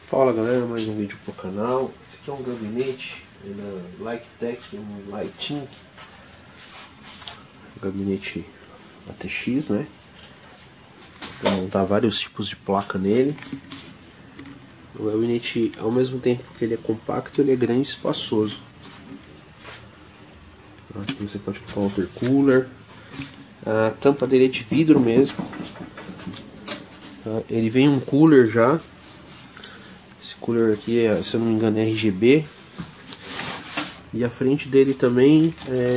Fala galera, mais um vídeo pro canal. Esse aqui é um gabinete da Lighttech, um Lighting, gabinete ATX, né? Vou montar vários tipos de placa nele. O gabinete, ao mesmo tempo que ele é compacto, ele é grande e espaçoso. Aqui você pode colocar um water cooler. A tampa dele é de vidro mesmo. Ele vem um cooler já. Esse cooler aqui, se eu não me engano, é RGB. E a frente dele também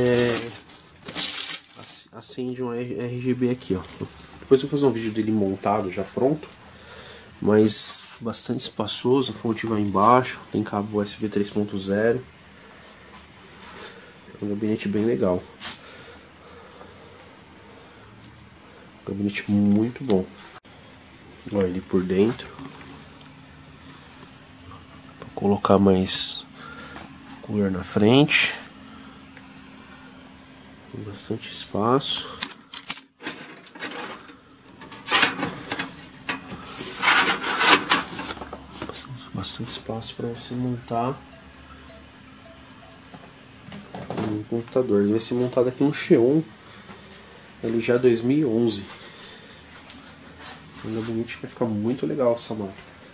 acende um RGB aqui, ó. Depois eu vou fazer um vídeo dele montado, já pronto. Mas bastante espaçoso, a fonte vai embaixo. Tem cabo USB 3.0. É um gabinete bem legal. Gabinete muito bom. Olha ele por dentro. Vou colocar mais cooler na frente. Tem bastante espaço. Bastante espaço para você montar um computador. Ele vai ser montado aqui no Xeon LG 2011. O gabinete vai ficar muito legal essa máquina.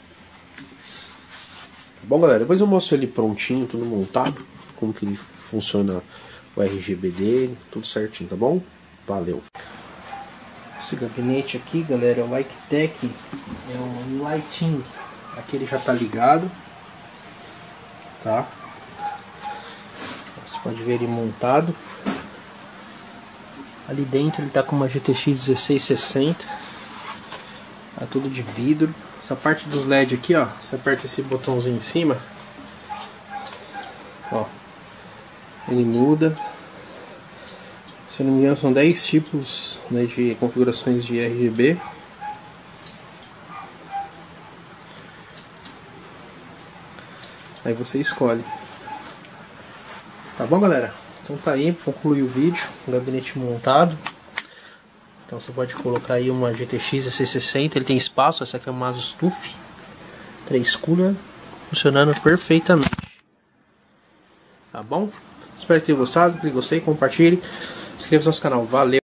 Bom galera, depois eu mostro ele prontinho, tudo montado, como que ele funciona, o RGB dele, tudo certinho, tá bom? Valeu! Esse gabinete aqui, galera, é o Lighttech, é um Lighting. Aqui ele já tá ligado, tá? Você pode ver ele montado. Ali dentro ele tá com uma GTX 1660. Tá tudo de vidro. Essa parte dos LED aqui, ó, você aperta esse botãozinho em cima, ó, ele muda. Se não me engano são 10 tipos, né, de configurações de RGB. Aí você escolhe. Tá bom galera? Então tá aí, concluí o vídeo, o gabinete montado. Então você pode colocar aí uma GTX 1660, ele tem espaço, essa aqui é uma Asus TUF 3 cooler, funcionando perfeitamente. Tá bom? Espero que tenham gostado, clique em gostei, compartilhe, inscreva-se no nosso canal. Valeu!